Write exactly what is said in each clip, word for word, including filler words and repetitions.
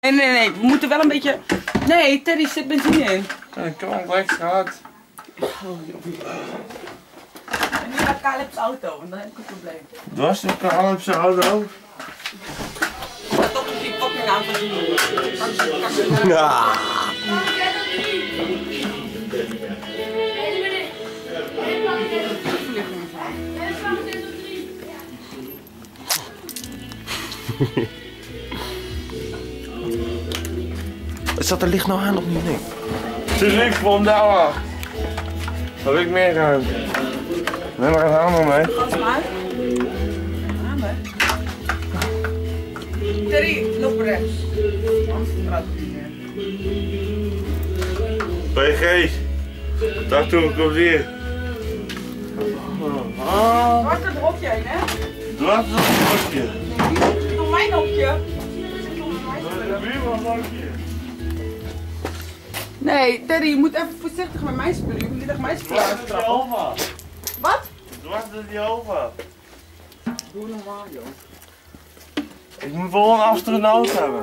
Nee, nee, nee. We moeten wel een beetje... Nee, Teddy, zit benzine in. Ja, ik kan het lekker gehad. En nu naar Caleb's auto, en dan heb ik een probleem. Was de Caleb's auto? Dat toch op die fucking naam van die Ja. Zat er licht nou aan of niet? Nee. Tuurlijk, van daar af. Heb ik meer ruimte. Neem maar een hamer mee. Gas maar uit. Hamer. Terry, loop rechts. Anders gaat het niet meer. P G. Daar toe komt hier. Oh. Waar is het hokje heen, hè? Dwars op het hokje. Nee, dit is op mijn hokje. De buurman hokje. Nee, Terry, je moet even voorzichtig met mijn spullen. Je moet niet echt mijn spullen Dwars door die uittrappen. hoofd. Wat? Dwars door die hoofd. Doe normaal, joh. Ik moet wel een astronaut hebben.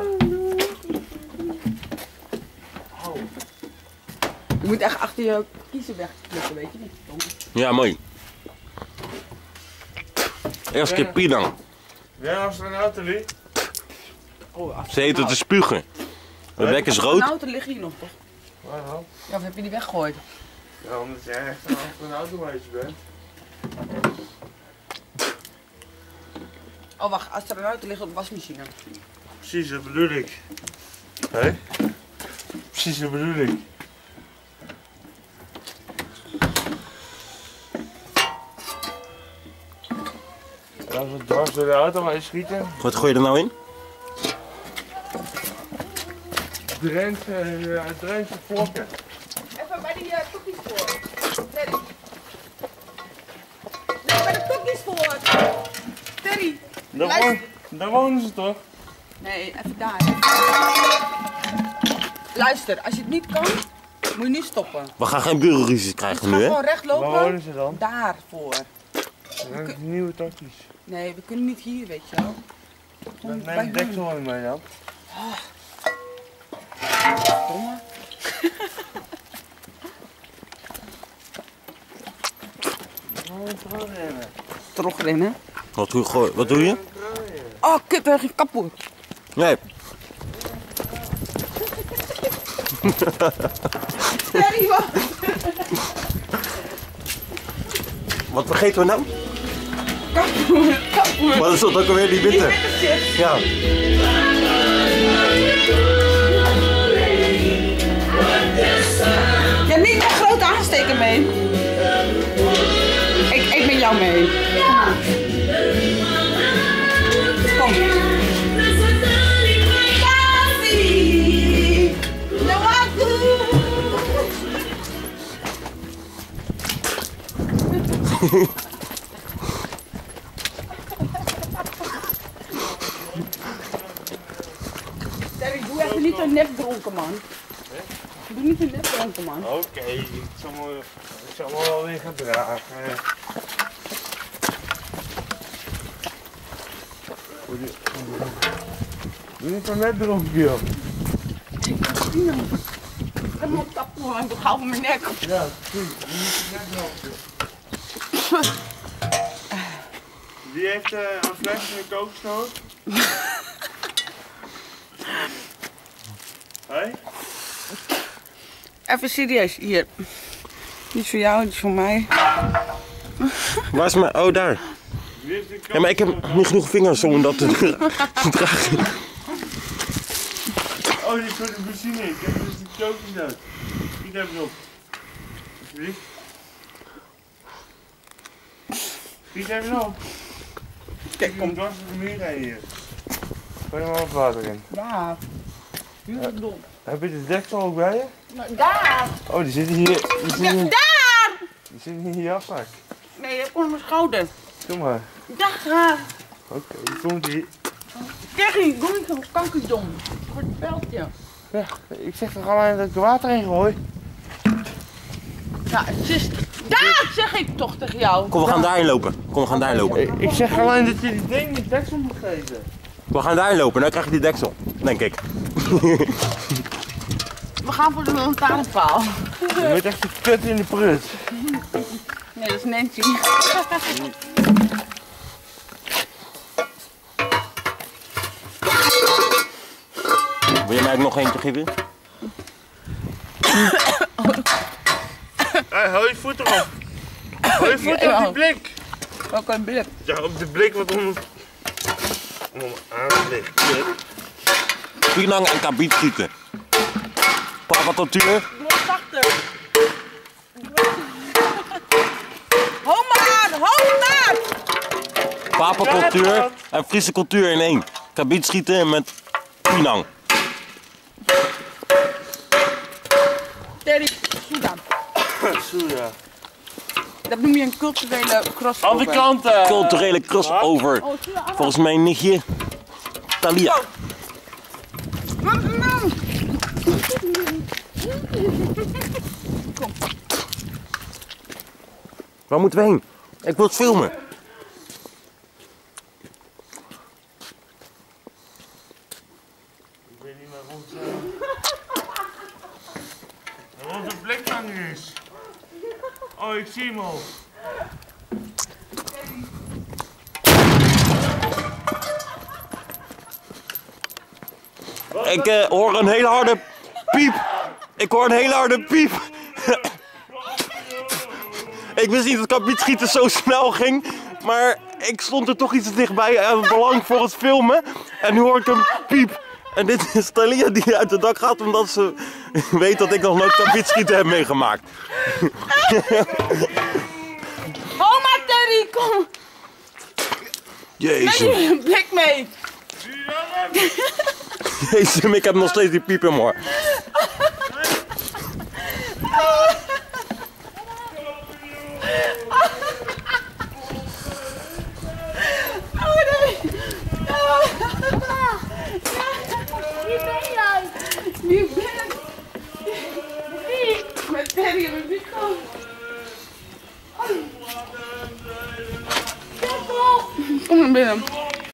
Oh. Je moet echt achter je kiezen wegklikken, weet je niet? Ja, mooi. Eerst keer Pinang. Ben je een astronaut, Lee? Oh, Ze heette te spugen. De bek is rood. De auto liggen hier nog, toch? Waar dan? Ja, of heb je die weggegooid? Ja, omdat jij echt een astronaut geweest bent. Oh, wacht, astronauten liggen op de wasmachine. Precies, dat bedoel ik. Hé? Hey? Precies, dat bedoel ik. Als we dwars door de auto maar schieten. Wat gooi je er nou in? Drenthe, uh, Drenthe vlokken. Even bij die uh, cookies voor. Terry. Nee, bij de cookies voor. Terry. Daar, Luister. woon, daar wonen ze toch? Nee, even daar. Luister, als je het niet kan, moet je nu stoppen. We gaan geen burenruzies Dus krijgen ga nu, hè? gewoon recht Waar wonen lopen. ze dan? Daarvoor. Dat zijn nieuwe takjes. Nee, we kunnen niet hier, weet je wel. Gewoon Neem bij de deksel in mee dan. Domme. Terugrennen. Wat doe, gooi- wat doe je? Oh, kut, er ging kapot. Nee. Terry, wat? Wat vergeten we nou? Kapoer, kapoer. Wat is dat ook alweer, die Die witte? witte chips. Ja. Ja, niet een grote aansteker mee. Ik eet met jou mee. Kom. Kasi, nou aku. Terry, doe even niet zo net dronken, man. Doe niet zo net dronken, man. Oké, okay, ik zal me ik zal me wel weer gaan dragen. Doe niet zo net dronken, joh. Helemaal kapot, ik hou mijn nek. Ja, precies. Doe niet zo net dronken. Wie heeft uh, een flesje in de kokosnoot? Hé? Hey? Even serieus, hier. Die is voor jou, die is voor mij. Waar is mijn... Oh, daar. Wie heeft de Ja, maar ik heb niet genoeg vingers om dat te te dragen. Oh, die is voor de benzine. Ik heb dus de kokosnoot. Schiet even op. Alsjeblieft. Schiet even op. Kijk, Kom dwars door de muur heen hier. Gooi er maar wat water in. daar. Hier is het dom. Heb je de deksel ook bij je? Daar! Oh, die zitten hier. Die Ja, zitten, hier- daar! die zitten in je jaszak. Nee, je hebt onder mijn schouder. Doe maar. Daar! Oké, die komt hier. Terry, doe niet zo'n kankerdom. Voor het veldje. Ja, ik zeg toch alleen dat ik er water in gooi? Ja, het is... Daar zeg ik toch tegen jou. Kom, we gaan daarin lopen. Kom, we gaan daarin lopen. Ik, ik zeg alleen dat je die ding die deksel moet geven. We gaan daarin lopen, dan krijg je die deksel. Denk ik. We gaan voor de lantaarnpaal. Je bent echt een kut in de prut. Nee, dat is Nancy. Wil je mij ook nog eentje geven? Hey, hou je voet erop. Hou je voet op die blik. Ook een blik. Ja, op de blik wat om... Om aan ligt. Pinang en kabiet schieten. Papacultuur. Zachter. Hou maar, hou maar. Papacultuur en Friese cultuur in één. Kabiet schieten met Pinang. Terry, Soedan. Zo ja. Dat noem je een culturele crossover. Andere kanten. Culturele crossover. Volgens mijn nichtje Thalia. Kom. Waar moeten we heen? Ik wil het filmen. Ik weet niet meer rond zijn. Rond de blik dan nu is. Oh, ik zie hem al. Ik uh, hoor een hele harde piep. Ik hoor een hele harde piep. Ik wist niet dat kabietschieten zo snel ging. Maar ik stond er toch iets dichtbij aan het belang voor het filmen. En nu hoor ik een piep. En dit is Thalia die uit het dak gaat omdat ze weet dat ik nog nooit kabietschieten heb meegemaakt. Hou maar Terry, kom. Jezus. Neem een blik mee. Jezus, ik heb nog steeds die piep in mijn oor. Oh nee. Wie ben jij? Wie ben ik? Wie? Met Terry en mijn micro. Kom naar binnen.